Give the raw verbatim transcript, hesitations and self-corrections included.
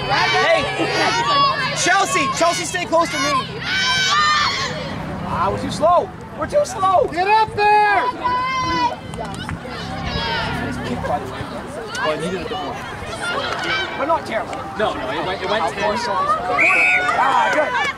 Hey, Chelsea, Chelsea, stay close to me. Ah, we're too slow. We're too slow. Get up there. Nice kick, by the way. Oh, I needed a bit more. But not terrible. No, no, it went, it went ten. Ah, good.